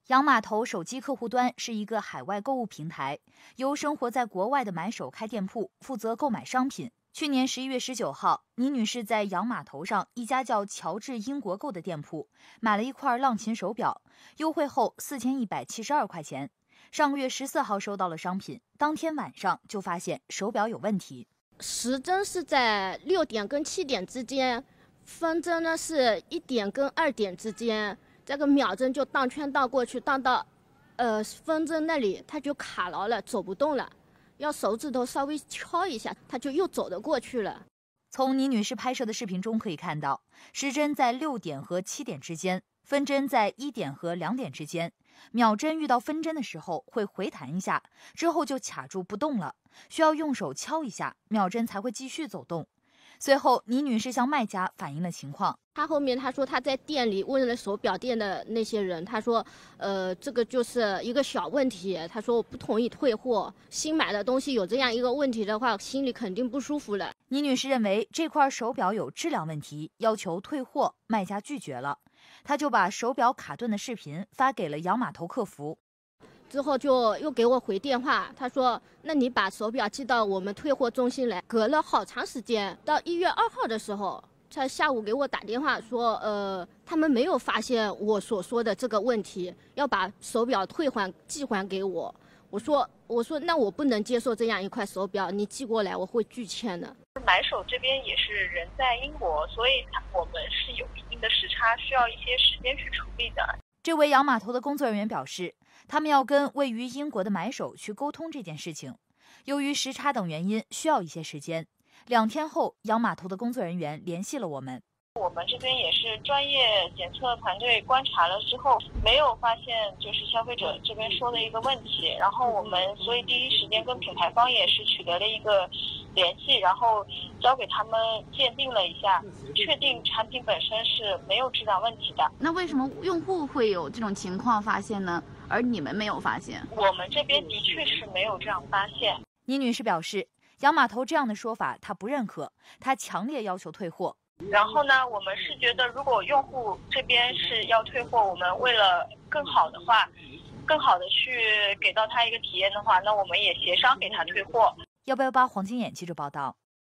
洋码头手机客户端是一个海外购物平台，由生活在国外的买手开店铺，负责购买商品。去年11月19号，倪女士在洋码头上一家叫乔治英国购的店铺买了一块浪琴手表，优惠后4172块钱。上个月14号收到了商品，当天晚上就发现手表有问题。 时针是在6点跟7点之间，分针呢是1点跟2点之间。这个秒针就荡圈倒过去，荡到分针那里，它就卡牢了，走不动了。要手指头稍微敲一下，它就又走得过去了。 从倪女士拍摄的视频中可以看到，时针在6点和7点之间，分针在1点和2点之间。秒针遇到分针的时候会回弹一下，之后就卡住不动了，需要用手敲一下，秒针才会继续走动。随后，倪女士向卖家反映了情况。 她后面她说她在店里问了手表店的那些人，她说，这个就是一个小问题。她说我不同意退货，新买的东西有这样一个问题的话，心里肯定不舒服了。 倪女士认为这块手表有质量问题，要求退货，卖家拒绝了。她就把手表卡顿的视频发给了洋码头客服。 之后就又给我回电话，他说那你把手表寄到我们退货中心来。隔了好长时间，到1月2号的时候，他下午给我打电话说，他们没有发现我所说的这个问题，要把手表寄还给我。我说那我不能接受这样一块手表，你寄过来我会拒签的。 买手这边也是人在英国，所以我们是有一定的时差，需要一些时间去处理的。 这位洋码头的工作人员表示，他们要跟位于英国的买手去沟通这件事情，由于时差等原因需要一些时间。2天后，洋码头的工作人员联系了我们。 我们这边也是专业检测团队观察了之后，没有发现就是消费者这边说的一个问题，然后我们所以第一时间跟品牌方也是取得了一个联系，然后交给他们鉴定了一下，确定产品本身是没有质量问题的。 那为什么用户会有这种情况发现呢？而你们没有发现？ 我们这边的确是没有这样发现。 倪女士表示，洋码头这样的说法她不认可，她强烈要求退货。 然后呢，我们是觉得如果用户这边是要退货，我们为了更好的去给到他一个体验的话，那我们也协商给他退货。 188黄金眼记者报道。